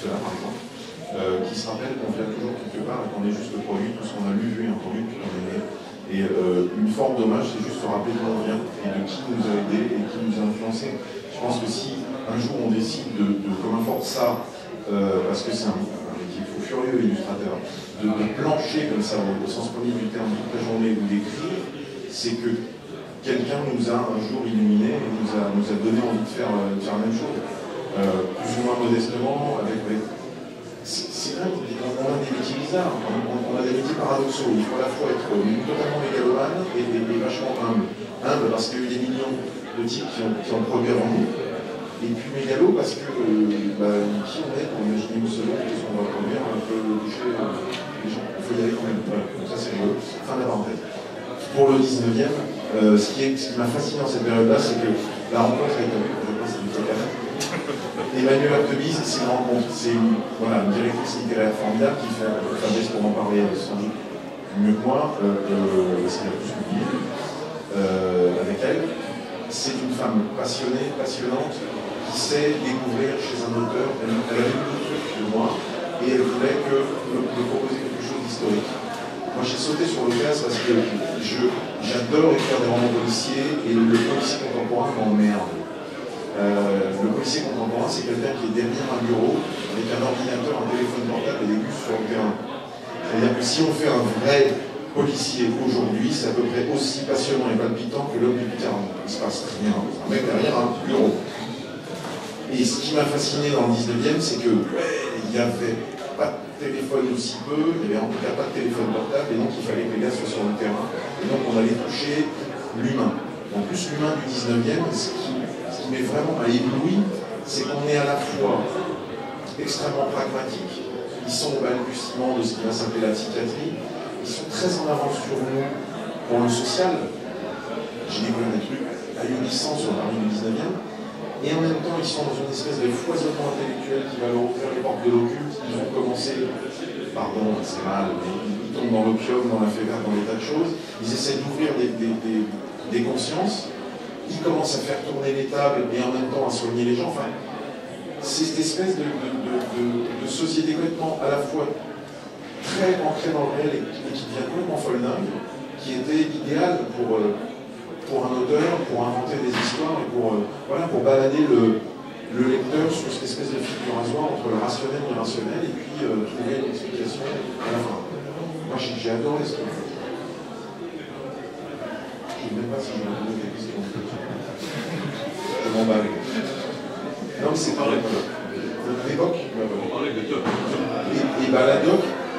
cela par exemple, qui se rappelle qu'on vient toujours quelque part et qu'on est juste le produit de tout ce qu'on a lu, vu et entendu depuis qu'on est né. Et une forme d'hommage, c'est juste se rappeler d'où on vient et de qui nous a aidés et qui nous a influencés. Je pense que si un jour on décide de comme un forçat, parce que c'est un métier furieux, illustrateur, de plancher comme ça au sens premier du terme toute la journée ou d'écrire, c'est que quelqu'un nous a un jour illuminé et nous a donné envie de faire la même chose, plus ou moins modestement, c'est vrai qu'on a des métiers bizarres, on a des métiers paradoxaux. Il faut à la fois être totalement mégalomane et vachement humble. Humble parce qu'il y a eu des millions de types qui ont produit avant nous, et puis mégalo parce que qui on est pour imaginer une seconde qu'est-ce qu'on va produire, on peut toucher les gens. Il faut y aller quand même. Voilà. Donc ça c'est rigolo. Fin de la parenthèse. Pour le 19e, ce qui m'a fasciné dans cette période-là, c'est que la rencontre avec c'est du cocaïne. Emmanuel Artebise, c'est une rencontre, c'est une directrice littéraire formidable qui fait Fabrice pour en parler sans doute mieux que moi, parce qu'elle a tout publié avec elle. C'est une femme passionnée, passionnante, qui sait découvrir chez un auteur. Elle a lu beaucoup de trucs de moi et elle voulait me proposer quelque chose d'historique. Moi j'ai sauté sur le gaz parce que j'adore écrire des romans policiers et le policier contemporain m'emmerde. Le policier contemporain, c'est quelqu'un qui est derrière un bureau avec un ordinateur, un téléphone portable et des bus sur le terrain. C'est-à-dire que si on fait un vrai policier aujourd'hui, c'est à peu près aussi passionnant et palpitant que l'homme du terrain. Il ne se passe rien. Un mec derrière un bureau. Et ce qui m'a fasciné dans le 19e, c'est que il n'y avait pas de téléphone aussi peu, il n'y avait en tout cas pas de téléphone portable, et donc il fallait que les gars soient sur le terrain. Et donc on allait toucher l'humain. En plus, l'humain du 19e, ce qui m'est vraiment ébloui, c'est qu'on est à la fois extrêmement pragmatique. Ils sont au balbutiement de ce qui va s'appeler la psychiatrie. Ils sont très en avance sur nous pour le social. J'ai découvert des trucs ahurissants sur Paris du 19e. Et en même temps, ils sont dans une espèce de foisonnement intellectuel qui va leur ouvrir les portes de l'occulte. Ils vont commencer, pardon, c'est mal, mais ils tombent dans l'opium, dans la févère, dans des tas de choses. Ils essaient d'ouvrir des consciences. Ils commencent à faire tourner les tables et en même temps à soigner les gens. Enfin, c'est cette espèce de société complètement à la fois très ancrée dans le réel et qui devient complètement folle dingue, qui était idéale pour un auteur, pour inventer des histoires et pour balader le lecteur sur cette espèce de fil du rasoir entre le rationnel et l'irrationnel et puis trouver une explication à la fin. Moi j'ai adoré ce truc. Je ne sais même pas si je me pose des questions. Je m'emballe. Non mais c'est pareil. L'époque, on parlait de doc. Et la doc,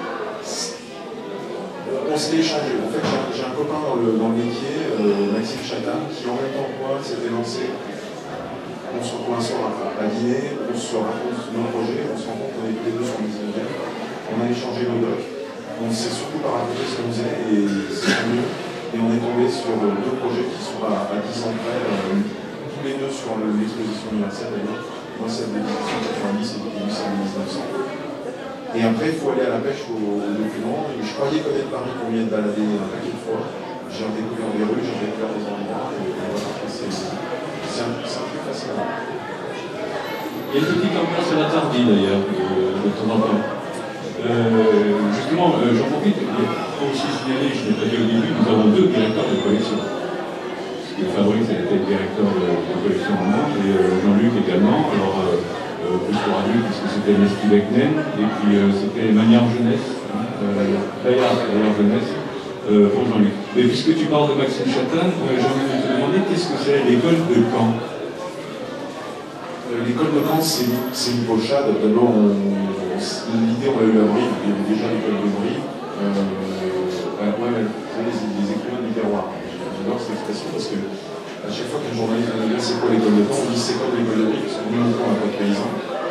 on s'est échangé. En fait, j'ai un copain dans le métier, Maxime Chatham, qui en même temps que moi s'était lancé. On se retrouve un soir à dîner, on se raconte nos projets, on se rend compte qu'on est tous les deux sur le 19e. On a échangé nos docs. On s'est surtout pas raconté ce qu'on faisait et c'est mieux. Et on est tombé sur deux projets qui sont à 10 ans près, tous les deux sur l'exposition universelle d'ailleurs. Moi, c'est de 1890 et lui, c'est de 1900. Et après, il faut aller à la pêche aux documents. Et je croyais connaître Paris pour m'y être baladé un paquet de fois. J'ai redécouvert des rues, j'ai découvert des endroits. Et voilà, c'est un truc fascinant. Il y a une petite ambiance à la Tardie d'ailleurs, de temps en temps. Justement, j'en profite, pour aussi signaler, je l'ai pas dit au début, nous avons deux directeurs de collection. Fabrice a été directeur de collection en Nantes et Jean-Luc également. Alors, plus pour adulte, puisque c'était Leslie Becknen, et puis c'était Manière Jeunesse, Bayard Jeunesse, pour Jean-Luc. Mais puisque tu parles de Maxime Chatham, j'ai envie de te demander qu'est-ce que c'est l'école de Caen? L'école de Caen, c'est une pochade. D'abord, l'idée, on l'a eu à Brive, il y avait déjà l'école de Brive. Les écrivains du terroir. J'adore cette expression parce que à chaque fois qu'un journaliste va dire c'est quoi l'école de Caen, on dit c'est comme l'école de Brive, parce que nous, on n'a pas de paysans.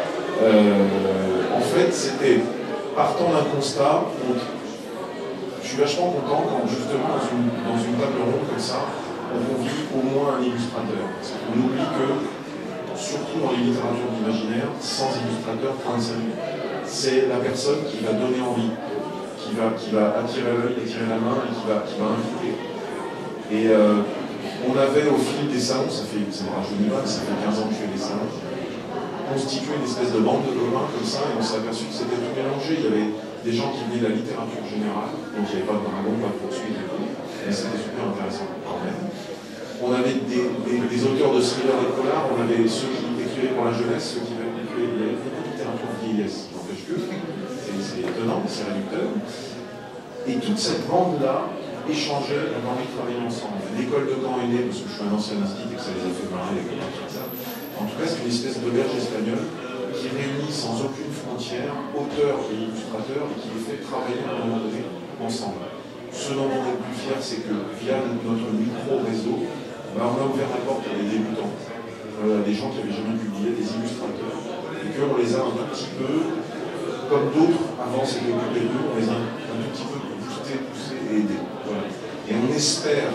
En fait, c'était partant d'un constat. Je suis vachement content quand justement dans une table ronde comme ça, on convie au moins un illustrateur. On oublie que, surtout dans les littératures d'imaginaire, sans illustrateur, point de salut. C'est la personne qui va donner envie, qui va attirer l'œil, attirer la main et qui va inviter. Et on avait au fil des salons, ça me rajeunit pas, ça fait 15 ans que je fais des salons, constitué une espèce de bande de copains comme ça, et on s'est aperçu que c'était tout mélangé. Il y avait des gens qui venaient de la littérature générale, donc il n'y avait pas de dragon, pas de poursuite et tout, mais c'était super intéressant quand même. On avait des auteurs de thrillers et de polars, on avait ceux qui écrivaient pour la jeunesse, ceux qui écrivaient de la littérature vieillesse, n'empêche que, c'est étonnant, c'est réducteur. Et toute cette bande-là échangeait, on a envie de travailler ensemble. L'école de Caen est née, parce que je suis un ancien institut et que ça les a fait marrer, les copains comme ça. En tout cas, c'est une espèce d'auberge espagnole qui réunit sans aucune frontière auteurs et illustrateurs et qui les fait travailler à un moment donné ensemble. Ce dont on est plus fier, c'est que via notre micro-réseau, on a ouvert la porte à des débutants, des gens qui n'avaient jamais publié, des illustrateurs, et qu'on les a un tout petit peu, comme d'autres avant c'était occupé d'eux, on les a un tout petit peu boostés, poussés et aidés. Voilà. Et on espère,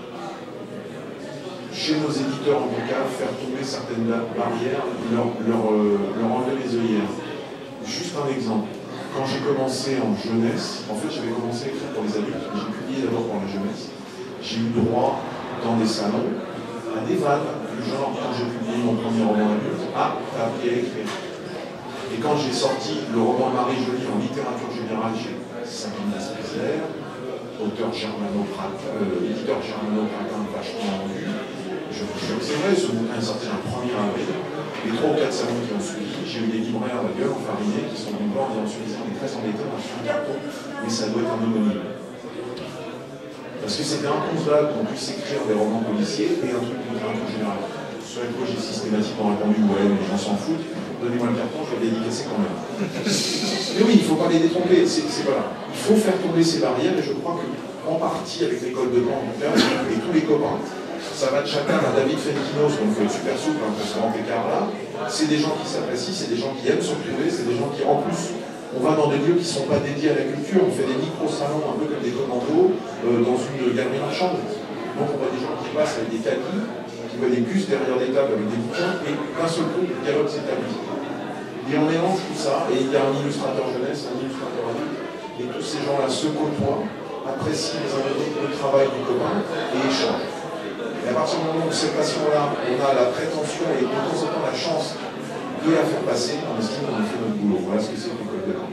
chez nos éditeurs en tout cas, faire tomber certaines barrières, leur enlever les œillères. Juste un exemple. Quand j'ai commencé en jeunesse, en fait j'avais commencé à écrire pour les adultes, mais j'ai publié d'abord pour la jeunesse. J'ai eu droit dans des salons à des vannes du genre, quand j'ai publié mon premier roman adulte, t'as appris à écrire. Et quand j'ai sorti le roman Marie-Jolie en littérature générale chez Sabine Spizler, éditeur germano-pratin vachement vendu, c'est vrai, ce bouquin est sorti un 1er avril. Les 3 ou 4 salons qui ont suivi, j'ai eu des libraires à la gueule enfarinés qui sont venus voir et ensuite on est très embêtés, on a fait un carton, mais ça doit être un homonyme. Parce que c'était inconcevable qu'on puisse écrire des romans policiers et un truc de littérature générale. Ce à quoi j'ai systématiquement répondu, ouais, mais les gens s'en foutent, donnez-moi le carton, je vais le dédicacer quand même. Mais oui, il ne faut pas les détromper, c'est voilà. Il faut faire tomber ces barrières et je crois qu'en partie avec l'école de Caen et tous les copains, ça va de chacun à David Fenkinos, donc super souple, hein, ce grand écart-là. C'est des gens qui s'apprécient, c'est des gens qui aiment se retrouver, c'est des gens qui, en plus, on va dans des lieux qui ne sont pas dédiés à la culture, on fait des micro-salons un peu comme des commandos dans une galerie marchande. Donc on voit des gens qui passent avec des cabines, qui voient des bus derrière des tables avec des bouquins, et d'un seul coup, le dialogue s'établit. Et on mélange tout ça, et il y a un illustrateur jeunesse, un illustrateur adulte, et tous ces gens-là se côtoient, apprécient les uns et les autres le travail du copain, et échangent. Et à partir du moment où cette passion-là, on a la prétention et de temps en temps la chance de la faire passer, on estime qu'on a fait notre boulot. Voilà ce que c'est l'école de Caen.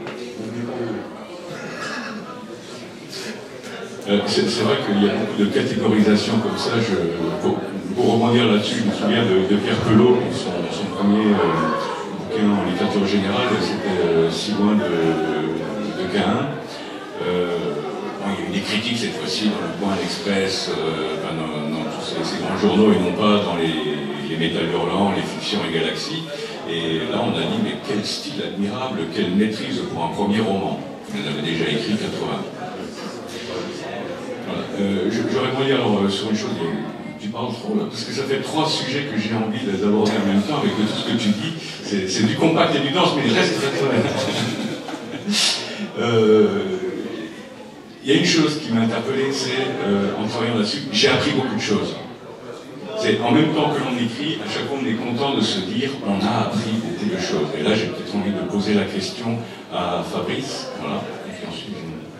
C'est vrai qu'il y a beaucoup de catégorisation comme ça. Pour rebondir là-dessus, je me souviens de Pierre Pelot, son premier bouquin en littérature générale, c'était Si loin de Caïn. Il y a eu des critiques cette fois-ci dans le Point, l'Express, dans tous ces grands journaux et non pas dans les Métal Hurlants, les Fictions et Galaxies. Et là on a dit, mais quel style admirable, quelle maîtrise pour un premier roman. Il en avait déjà écrit 80. Voilà. Je répondais alors sur une chose, tu parles trop là, parce que ça fait 3 sujets que j'ai envie d'aborder en même temps avec tout ce que tu dis. C'est du compact et du dense, mais il reste très il y a une chose qui m'a interpellé, c'est en travaillant là-dessus, j'ai appris beaucoup de choses. C'est en même temps que l'on écrit, à chaque fois on est content de se dire on a appris beaucoup de choses. Et là j'ai peut-être envie de poser la question à Fabrice. Voilà. Et puis ensuite,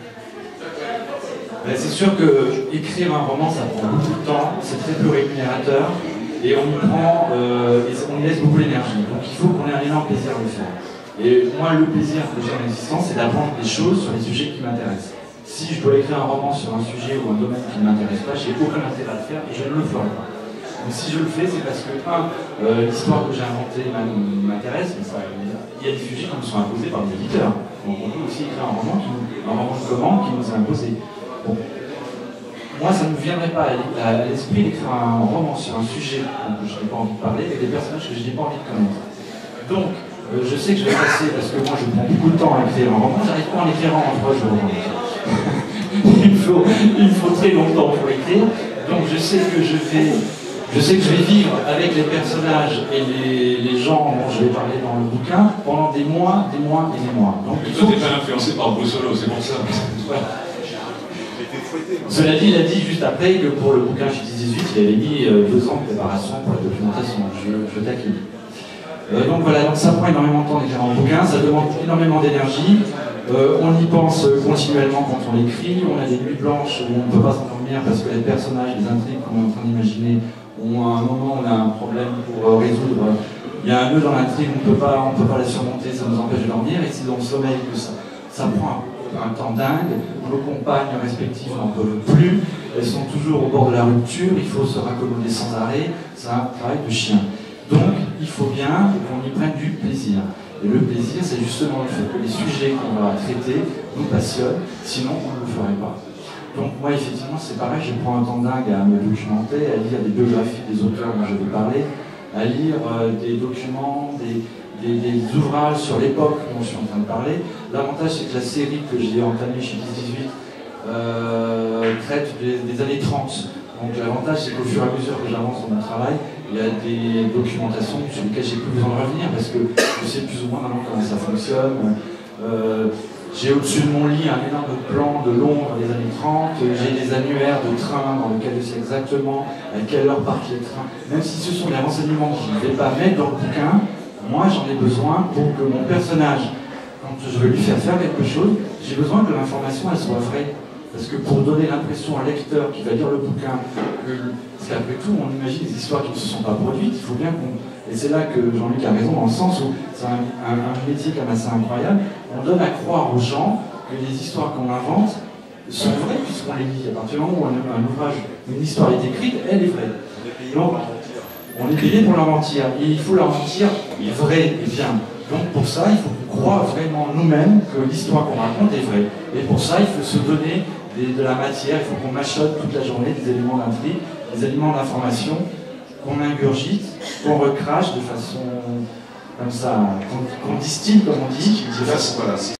c'est sûr que écrire un roman ça prend beaucoup de temps, c'est très peu rémunérateur et on y prend, on y laisse beaucoup d'énergie. Donc il faut qu'on ait un énorme plaisir à le faire. Et moi le plaisir que j'ai en existence c'est d'apprendre des choses sur les sujets qui m'intéressent. Si je dois écrire un roman sur un sujet ou un domaine qui ne m'intéresse pas, j'ai aucun intérêt à le faire et je ne le ferai pas. Donc si je le fais, c'est parce que, l'histoire que j'ai inventée m'intéresse, mais il y a des sujets qui me sont imposés par des éditeurs. Donc on peut aussi écrire un roman de commande qui nous est imposé. Bon. Moi, ça ne me viendrait pas à l'esprit d'écrire un roman sur un sujet dont je n'ai pas envie de parler, avec des personnages que je n'ai pas envie de connaître. Donc, je sais que je vais passer, parce que moi je prends beaucoup de temps à écrire un roman, j'arrive pas à en écrire en 3 jours. il me faut très longtemps pour écrire, donc je sais que je vais vivre avec les personnages et les gens dont je vais parler dans le bouquin pendant des mois et des mois. Donc, mais toi, t'es pas influencé par Bossolo, c'est pour ça. Voilà. Cela dit, il a dit juste après que pour le bouquin chez 18, il avait mis 2 ans de préparation pour la documentation. Je taquine. Donc voilà, donc ça prend énormément de temps d'écrire un bouquin, ça demande énormément d'énergie. On y pense continuellement quand on écrit, on a des nuits blanches où on ne peut pas s'endormir parce que les personnages, les intrigues qu'on est en train d'imaginer ont à un moment on a un problème pour résoudre il y a un nœud dans l'intrigue, on ne peut pas la surmonter, ça nous empêche de dormir, et c'est dans le sommeil que ça prend un temps dingue, nos compagnes respectives n'en peuvent plus, elles sont toujours au bord de la rupture, il faut se raccommoder sans arrêt, c'est un travail de chien. Donc il faut bien qu'on y prenne du plaisir. Et le plaisir, c'est justement le fait que les sujets qu'on va traiter nous passionnent, sinon on ne le ferait pas. Donc moi effectivement c'est pareil, je prends un temps dingue à me documenter, à lire des biographies des auteurs dont je vais parler, à lire des documents, des ouvrages sur l'époque dont je suis en train de parler. L'avantage c'est que la série que j'ai entamée chez 18 traite des années 30. Donc l'avantage c'est qu'au fur et à mesure que j'avance dans mon travail, il y a des documentations sur lesquelles j'ai plus besoin de revenir parce que je sais plus ou moins maintenant comment ça fonctionne. J'ai au-dessus de mon lit un énorme plan de Londres des années 30, j'ai des annuaires de trains dans lesquels je sais exactement à quelle heure partent les trains. Même si ce sont des renseignements que je ne vais pas mettre dans le bouquin, moi j'en ai besoin pour que mon personnage, quand je veux lui faire quelque chose, j'ai besoin que l'information elle soit vraie. Parce que pour donner l'impression à un lecteur qui va lire le bouquin, parce qu'après tout on imagine des histoires qui ne se sont pas produites, il faut bien qu'on... Et c'est là que Jean-Luc a raison, dans le sens où c'est un métier quand même assez incroyable. On donne à croire aux gens que les histoires qu'on invente sont vraies puisqu'on les lit. À partir du moment où un ouvrage, une histoire est écrite, elle est vraie. Donc, on est payé pour leur mentir. Et il faut leur mentir vrai et bien. Donc pour ça, il faut qu'on croie vraiment nous-mêmes que l'histoire qu'on raconte est vraie. Et pour ça, il faut se donner de la matière, il faut qu'on mâchonne toute la journée des éléments d'intrigue, des éléments d'information, qu'on ingurgite, qu'on recrache de façon comme ça, qu'on distille, comme on dit. Voilà.